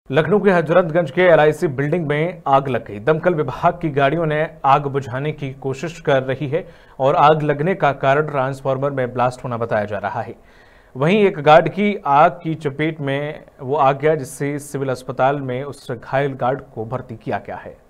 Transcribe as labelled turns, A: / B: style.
A: लखनऊ के हजरतगंज के LIC building में आग लग गई। दमकल विभाग की गाड़ियों ने आग बुझाने की कोशिश कर रही है और आग लगने का कारण ट्रांसफार्मर में ब्लास्ट होना बताया जा रहा है। वहीं एक गार्ड की आग की चपेट में वो आ गया, जिससे सिविल अस्पताल में उस घायल गार्ड को भर्ती किया गया है।